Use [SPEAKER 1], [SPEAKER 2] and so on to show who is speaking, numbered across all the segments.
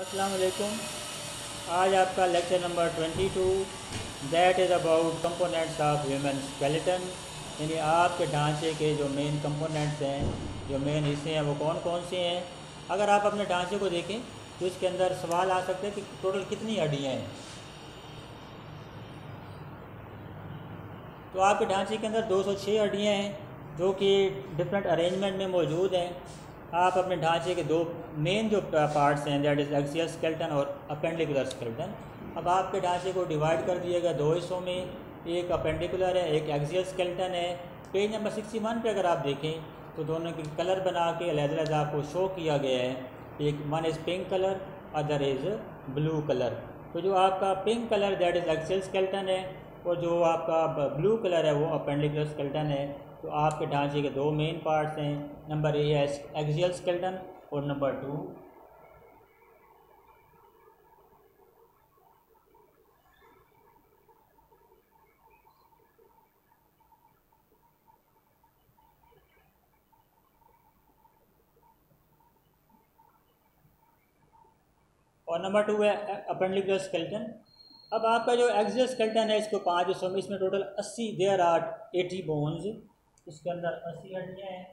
[SPEAKER 1] अस्सलाम वालेकुम। आज आपका lecture number 22 that is about components of human skeleton, यानी आपके ढांचे के जो मेन कंपोनेंट्स हैं, जो मेन हिस्से हैं वो कौन कौन से हैं। अगर आप अपने ढांचे को देखें तो इसके अंदर सवाल आ सकते हैं कि टोटल कितनी हड्डियाँ हैं। तो आपके ढांचे के अंदर 206 हड्डियाँ हैं जो कि डिफरेंट अरेंजमेंट में मौजूद हैं। आप अपने ढांचे के दो मेन जो पार्ट्स हैं दैट इज़ एक्सियल स्केलेटन और अपेंडिकुलर स्केलेटन। अब आपके ढांचे को डिवाइड कर दिया गया दो हिस्सों में, एक अपेंडिकुलर है, एक एक्सियल स्केलेटन है। पेज नंबर 61 पे अगर आप देखें तो दोनों के कलर बना के अलग-अलग आपको शो किया गया है। एक one is pink colour, other is blue colour. तो जो आपका pink colour that is axial skeleton है और जो आपका ब्लू कलर है वो अपेंडिकुलर स्केलेटन है। तो आपके ढांचे के दो मेन पार्ट्स हैं, नंबर ए है एक्सियल स्केलेटन और नंबर 2 और नंबर 2 है अपेंडिकुलर स्केलेटन। अब आपका जो एक्सियल स्केलेटन है इसको 5 हिस्सों में, इसमें टोटल 80 देयर आर 80 बोन्स, इसके अंदर 80 हड्डियाँ हैं।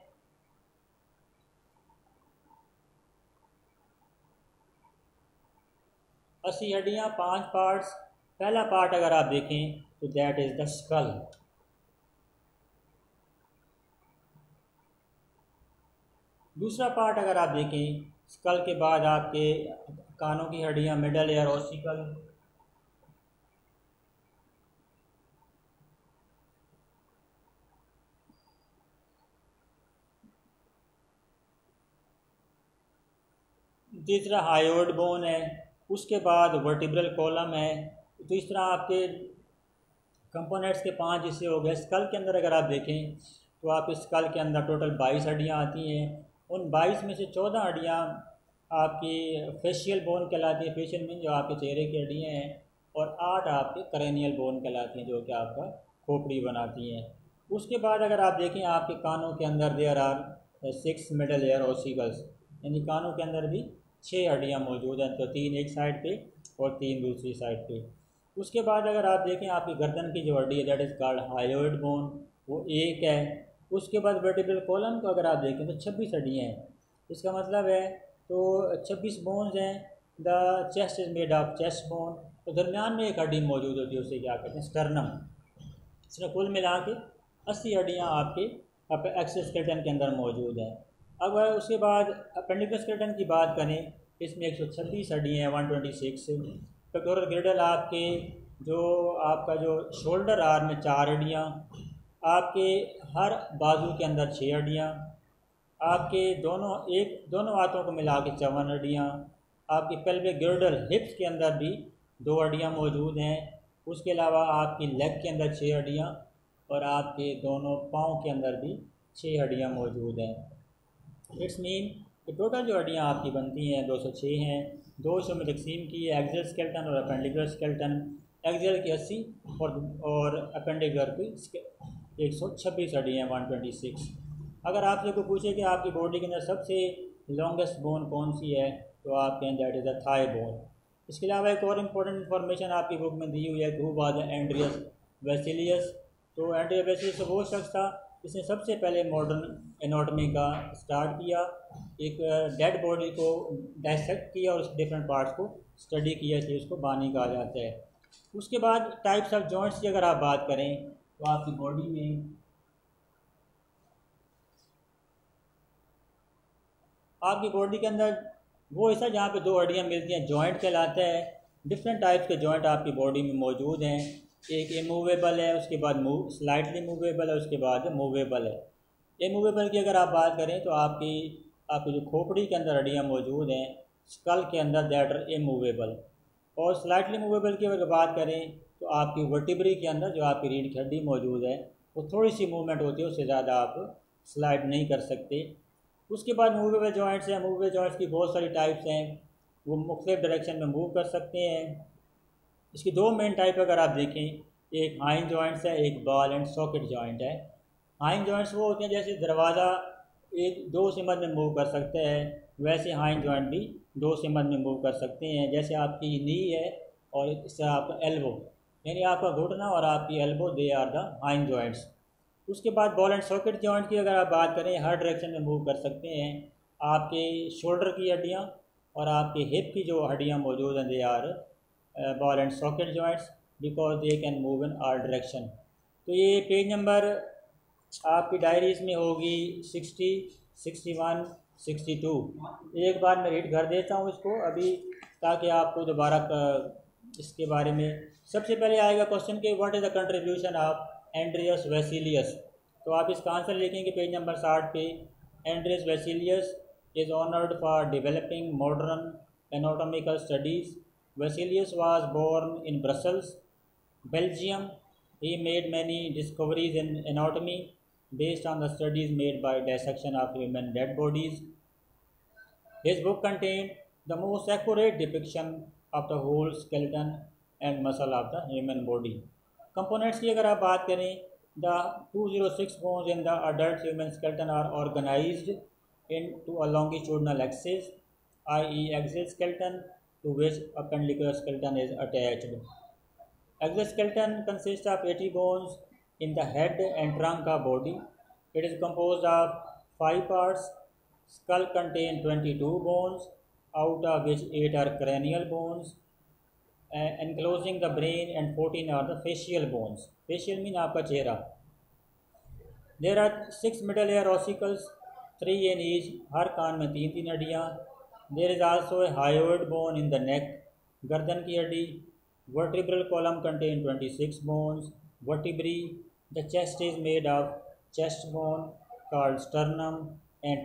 [SPEAKER 1] अस्सी हड्डियाँ, 5 पार्ट्स। पहला पार्ट अगर आप देखें तो दैट इज़ द स्कल। दूसरा पार्ट अगर आप देखें, स्कल के बाद आपके कानों की हड्डियाँ, मिडल एयर ओसिकल। तीसरा हायोइड बोन है, उसके बाद वर्टिब्रल कॉलम है। तो इस तरह आपके कंपोनेंट्स के 5 हिस्से हो गए। स्कल के अंदर अगर आप देखें तो आप इस स्कल के अंदर टोटल 22 हड्डियाँ आती हैं। उन 22 में से 14 हड्डियाँ आपकी फेशियल बोन कहलाती है, फेशियल मीन जो आपके चेहरे की हड्डियाँ हैं, और 8 आपके करेनियल बोन कहलाती हैं जो कि आपका खोपड़ी बनाती हैं। उसके बाद अगर आप देखें आपके कानों के अंदर there are 6 middle ear ossicles, यानी कानों के अंदर भी 6 हड्डियाँ मौजूद हैं, तो 3 एक साइड पे और 3 दूसरी साइड पे। उसके बाद अगर आप देखें आपकी गर्दन की जो हड्डी है that is called hyoid bone, वो एक है। उसके बाद वर्टिब्रल कॉलम को अगर आप देखें तो 26 हड्डियाँ हैं। इसका मतलब है तो 26 बोन्स हैं। The chest is made of chest bone. तो दरमियान में एक हड्डी मौजूद होती है, उसे क्या कहते हैं, स्टर्नम। इसमें कुल मिला के 80 हड्डियाँ आपके एक्सियल स्केलेटन के अंदर मौजूद हैं। अब उसके बाद अपेंडिकुलर स्केलेटन की बात करें, इसमें 126 हड्डियाँ हैं, 126। पेक्टोरल गिर्डल आपके जो आपका जो शोल्डर आर्म में 4 हड्डियाँ, आपके हर बाजू के अंदर 6 हड्डियाँ, आपके दोनों हाथों को मिला के 54 हड्डियाँ, आपके पेल्विक गिर्डल हिप्स के अंदर भी 2 हड्डियाँ मौजूद हैं। उसके अलावा आपकी लेग के अंदर 6 हड्डियाँ और आपके दोनों पाँव के अंदर भी 6 हड्डियाँ मौजूद हैं। इट्स मीन कि टोटल जो हड्डियाँ आपकी बनती हैं 206 हैं। दो हिस्सों में तकसीम की है, एक्सियल स्केलेटन और अपेंडिकुलर स्केलेटन। एक्सियल की 80 और अपेंडिकुलर की 126 हड्डियाँ, 126। अगर आपसे कोई पूछे कि आपकी बॉडी के अंदर सबसे लॉन्गेस्ट बोन कौन सी है तो आप कहें that is the thigh bone. इसके अलावा एक और इम्पोर्टेंट इन्फॉर्मेशन आपकी बुक में दी हुई है, हू वाज एंड्रियस वेसिलियस। तो एंड्रियस वेसिलियस वो शख्स था जिसने सबसे पहले मॉडर्न एनाटॉमी का स्टार्ट किया, एक डेड बॉडी को डायसेक्ट किया और उसके डिफरेंट पार्ट्स को स्टडी किया, इसलिए उसको बानी कहा जाता है। उसके बाद टाइप्स ऑफ जॉइंट्स की अगर आप बात करें तो आपकी बॉडी में के अंदर वो हिस्सा जहाँ पे 2 हड्डियाँ मिलती हैं जॉइंट कहलाता है। डिफरेंट टाइप्स के जॉइंट आपकी बॉडी में मौजूद हैं। एक इमूवेबल है, उसके बाद स्लाइटली मूवेबल है, उसके बाद मूवेबल है। इमूवेबल की अगर आप बात करें तो आपकी जो खोपड़ी के अंदर हड्डियाँ मौजूद हैं स्कल के अंदर दैट आर इमूवेबल। और स्लाइटली मूवेबल की अगर बात करें तो आपकी वर्टिब्री के अंदर जो आपकी रीढ़ की हड्डी मौजूद है वो थोड़ी सी मूवमेंट होती है, उससे ज़्यादा आप स्लाइड नहीं कर सकते। उसके बाद मूवेबल जॉइंट्स हैं। मूवेबल जॉइंट्स की बहुत सारी टाइप्स हैं, वो मुख्तलिफ डायरेक्शन में मूव कर सकते हैं। इसकी 2 मेन टाइप अगर आप देखें, एक हाइन जॉइंट्स है, एक बॉल एंड सॉकेट जॉइंट है। हाइन जॉइंट्स वो होते हैं जैसे दरवाज़ा एक 2 सिमत में मूव कर सकता है, वैसे हाइंड जॉइंट भी दो सिमत में मूव कर सकते हैं। जैसे आपकी नी है और इससे आपका एल्बो, यानी आपका घुटना और आपकी elbow, they are the hinge joints. उसके बाद बॉल एंड सॉकेट जॉइंट की अगर आप बात करें, हर डायरेक्शन में मूव कर सकते हैं। आपके शोल्डर की हड्डियाँ और आपके हिप की जो हड्डियाँ मौजूद हैं, they are ball and socket joints because they can move in all direction. तो ये पेज नंबर आपकी डायरीज में होगी 60, 61, 62। एक बार मैं रीड कर देता हूँ इसको अभी, ताकि आपको दोबारा इसके बारे में। सबसे पहले आएगा क्वेश्चन के what is the contribution of Andreas Vesalius. तो आप इसका आंसर लिखेंगे पेज नंबर 60 पे। Andreas Vesalius is honoured for developing modern anatomical studies. Vesalius was born in Brussels, Belgium. He made many discoveries in anatomy based on the studies made by dissection of human dead bodies. His book contained the most accurate depiction of the whole skeleton and muscle of the human body. Components की अगर आप बात करें, the 206 bones in the adult human skeleton are organized into a longitudinal axis, i.e. axial skeleton, to which appendicular skeleton is attached. Exoskeleton consists of 80 bones in the head and trunk of body. It is composed of 5 parts. Skull contains 22 bones, out of which 8 are cranial bones, enclosing the brain, and 14 are the facial bones. Facial mean आपका चेहरा. There are 6 middle ear ossicles, 3 in each. हर कान में 3 हड्डियाँ. There is also a hyoid bone in the neck, गर्दन की हड्डी. Vertebral column contains 26 bones. Vertebrae. The chest is made of chest bone called sternum and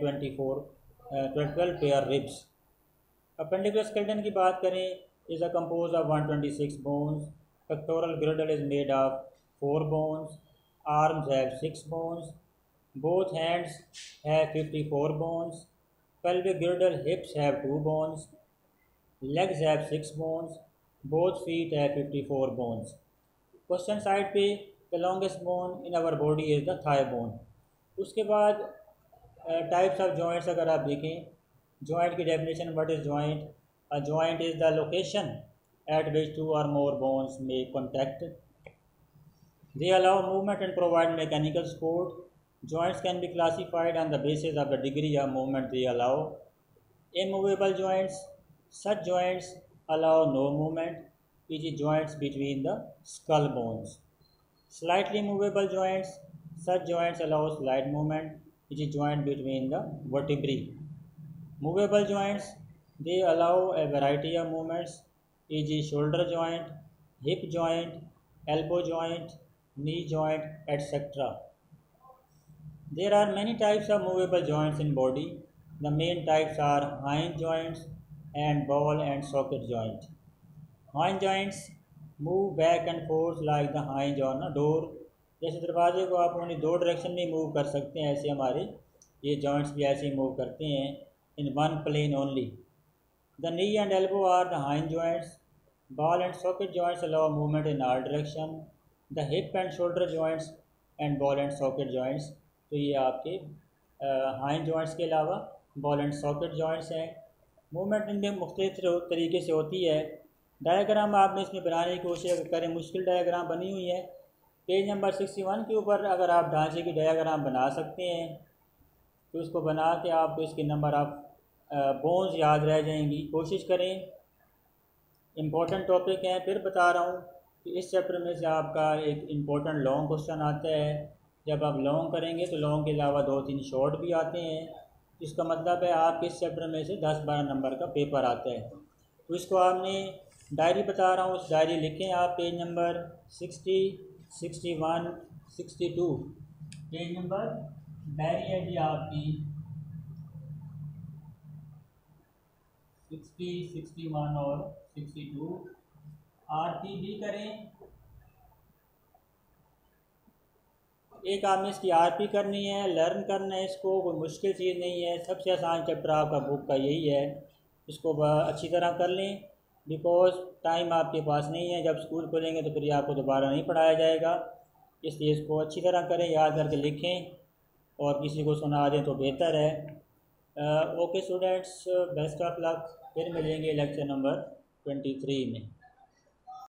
[SPEAKER 1] 12 pair ribs. Appendicular skeleton की बात करें, is a composed of 126 bones. Pectoral girdle is made of 4 bones. Arms have 6 bones. Both hands have 54 bones. Pelvic girdle, hips have 2 bones. Legs have 6 bones. Both feet have 54 bones. Question side पे the longest bone in our body is the thigh bone. उसके बाद types of joints अगर आप देखें, joint की definition, what is joint? A joint is the location at which 2 or more bones make contact. They allow movement and provide mechanical support. Joints can be classified on the basis of the degree of movement they allow. Immovable joints, such joints allow no movement, e.g. joints between the skull bones. Slightly movable joints, such joints allow slight movement, e.g. joint between the vertebrae. Movable joints, they allow a variety of movements, e.g. shoulder joint, hip joint, elbow joint, knee joint, etc. There are many types of movable joints in body. The main types are hinge joints and ball and socket joint. Hinge joints move back and forth like the hinge on a door. जैसे दरवाजे को आप अपनी 2 direction में move कर सकते हैं, ऐसे हमारे ये जॉइंट्स भी ऐसे ही मूव करते हैं, in one plane only. The knee and elbow are the hinge joints. Ball and socket joints allow movement in all direction. The hip and shoulder joints and ball and socket joints. तो ये आपके hinge joints के अलावा ball and socket joints हैं. Movement इनमें मुख्तलिफ तरीके से होती है। डायग्राम आपने इसमें बनाने की कोशिश करें, मुश्किल डायग्राम बनी हुई है। पेज नंबर 61 के ऊपर अगर आप ढांचे की डायग्राम बना सकते हैं तो उसको बना के आपको इसके नंबर ऑफ बोन्स याद रह जाएंगी। कोशिश करें, इम्पोर्टेंट टॉपिक हैं। फिर बता रहा हूँ कि इस चैप्टर में से आपका एक इम्पोर्टेंट लॉन्ग क्वेश्चन आता है। जब आप लॉन्ग करेंगे तो लॉन्ग के अलावा 2-3 शॉर्ट भी आते हैं। इसका मतलब है आपके इस चैप्टर में से 10-12 नंबर का पेपर आता है। तो इसको आपने डायरी बता रहा हूँ, उस डायरी लिखें आप page number 60, 61, 62। Page number diary है जी आपकी 60, 61 और 62। आरती भी करें, एक आपने इसकी आरपी करनी है, लर्न करना है इसको, कोई मुश्किल चीज़ नहीं है। सबसे आसान चैप्टर आपका बुक का यही है, इसको अच्छी तरह कर लें बिकॉज टाइम आपके पास नहीं है। जब स्कूल खुलेंगे तो फिर आपको दोबारा नहीं पढ़ाया जाएगा, इसलिए इसको अच्छी तरह करें, याद करके लिखें और किसी को सुना दें तो बेहतर है। Okay students, best of luck. फिर मिलेंगे लेक्चर नंबर 23 में।